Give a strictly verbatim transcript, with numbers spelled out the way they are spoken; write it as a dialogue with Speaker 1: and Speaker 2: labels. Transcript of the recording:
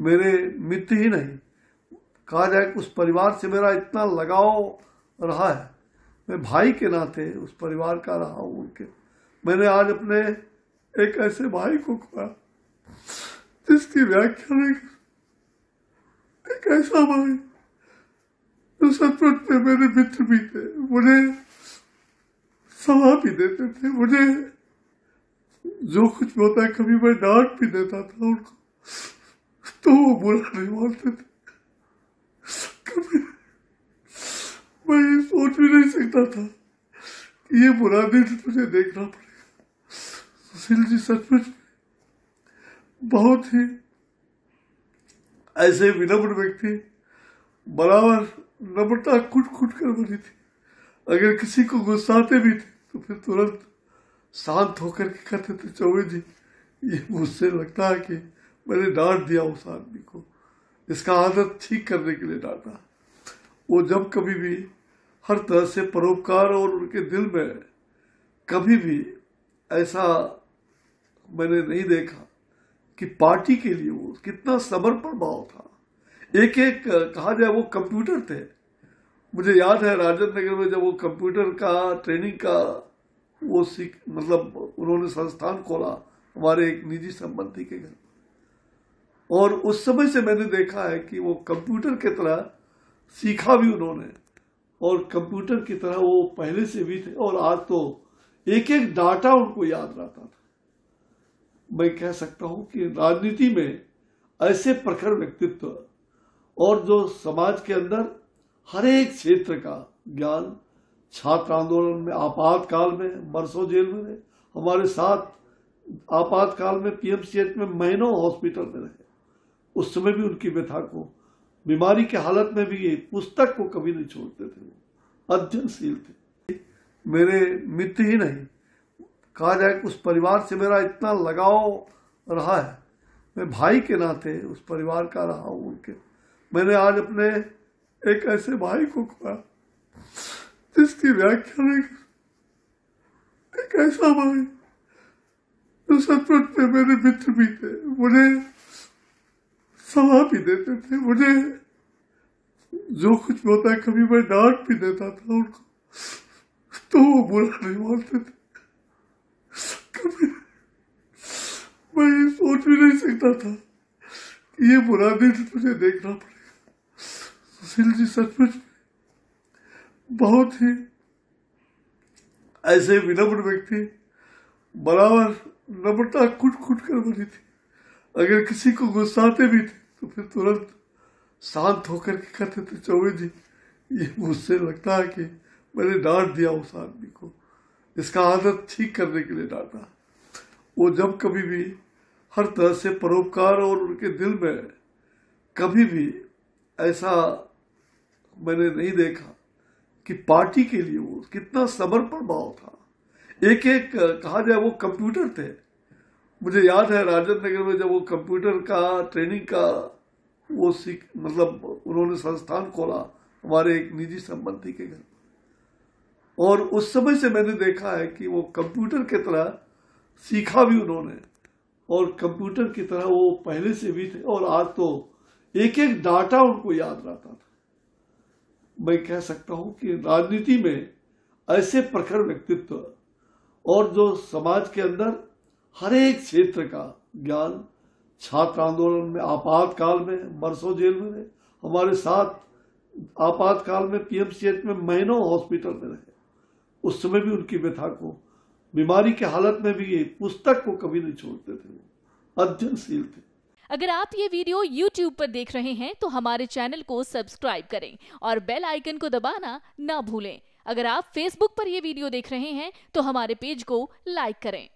Speaker 1: मेरे मित्र ही नहीं, कहा जाए कि उस परिवार से मेरा इतना लगाव रहा है। मैं भाई के नाते उस परिवार का रहा हूं उनके। मैंने आज अपने एक ऐसे भाई को खोया जिसकी व्याख्या नहीं कर। एक ऐसा भाई जो सचमुच में मेरे मित्र भी थे, मुझे सलाह भी देते थे, मुझे जो कुछ भी होता है कभी मैं डांट भी देता था उनको तो वो बुरा नहीं मानते थे। कभी मैं ये सोच भी नहीं सकता था कि ये बुरा दिन मुझे देखना पड़ेगा। सुशील जी सचमुच बहुत ही ऐसे विनम्र व्यक्ति, बराबर नम्रता कुट कुट कर बनी थी। अगर किसी को गुस्साते भी थे तो फिर तुरंत शांत होकर के कहते थे, चौबे जी ये मुझसे लगता है कि मैंने डांट दिया उस आदमी को, इसका आदत ठीक करने के लिए डांटा। वो जब कभी भी हर तरह से परोपकार, और उनके दिल में कभी भी ऐसा मैंने नहीं देखा कि पार्टी के लिए वो कितना समर्पण भाव था। एक एक कहा जाए वो कंप्यूटर थे। मुझे याद है राजेंद्र नगर में जब वो कंप्यूटर का ट्रेनिंग का वो सीख मतलब उन्होंने संस्थान खोला हमारे एक निजी संबंधी के घर, और उस समय से मैंने देखा है कि वो कंप्यूटर की तरह सीखा भी उन्होंने, और कंप्यूटर की तरह वो पहले से भी थे, और आज तो एक एक डाटा उनको याद रहता था। मैं कह सकता हूं कि राजनीति में ऐसे प्रखर व्यक्तित्व, और जो समाज के अंदर हर एक क्षेत्र का ज्ञान, छात्र आंदोलन में, आपातकाल में बरसों जेल में रहे, हमारे साथ आपातकाल में पीएमसीएच में महीनों हॉस्पिटल में रहे। उस समय भी उनकी व्यथा को, बीमारी के हालत में भी ये पुस्तक को कभी नहीं छोड़ते थे, वो अध्ययनशील थे। मेरे मित्र ही नहीं, कहा जाए कि उस परिवार से मेरा इतना लगाव रहा है। मैं भाई के नाते उस परिवार का रहा हूं उनके। मैंने आज अपने एक ऐसे भाई को खोया जिसकी व्याख्या नहीं कर। एक ऐसा भाई जो सचमुच में मेरे मित्र भी थे, मुझे सलाह भी देते थे, मुझे जो कुछ भी होता है कभी मैं डांट भी देता था उनको तो वो बुरा नहीं मानते थे। कभी मैं ये सोच भी नहीं सकता था कि ये बुरा दिन मुझे देखना पड़ेगा। सुशील जी सचमुच बहुत ही ऐसे विनम्र व्यक्ति, बराबर नम्रता कुट कुट कर बनी थी। अगर किसी को गुस्साते भी थे तो फिर तुरंत शांत होकर के कहते थे, चौबे जी ये मुझसे लगता है कि मैंने डांट दिया उस आदमी को, इसका आदत ठीक करने के लिए डांटा। वो जब कभी भी हर तरह से परोपकार, और उनके दिल में कभी भी ऐसा मैंने नहीं देखा कि पार्टी के लिए वो कितना समर्पण भाव था। एक एक कहा जाए वो कंप्यूटर थे। मुझे याद है राजेंद्र नगर में जब वो कंप्यूटर का ट्रेनिंग का वो सीख मतलब उन्होंने संस्थान खोला हमारे एक निजी संबंधी के घर, और उस समय से मैंने देखा है कि वो कंप्यूटर की तरह सीखा भी उन्होंने, और कंप्यूटर की तरह वो पहले से भी थे, और आज तो एक एक डाटा उनको याद रहता था। मैं कह सकता हूं कि राजनीति में ऐसे प्रखर व्यक्तित्व, और जो समाज के अंदर हर एक क्षेत्र का ज्ञान, छात्र आंदोलन में, आपातकाल में बरसों जेल में रहे, हमारे साथ आपातकाल में पीएमसीएच में महीनों हॉस्पिटल में रहे। उस समय भी उनकी व्यथा को, बीमारी के हालत में भी ये पुस्तक को कभी नहीं छोड़ते थे, वो अध्ययनशील थे।
Speaker 2: अगर आप ये वीडियो YouTube पर देख रहे हैं तो हमारे चैनल को सब्सक्राइब करें और बेल आइकन को दबाना ना भूलें। अगर आप Facebook पर ये वीडियो देख रहे हैं तो हमारे पेज को लाइक करें।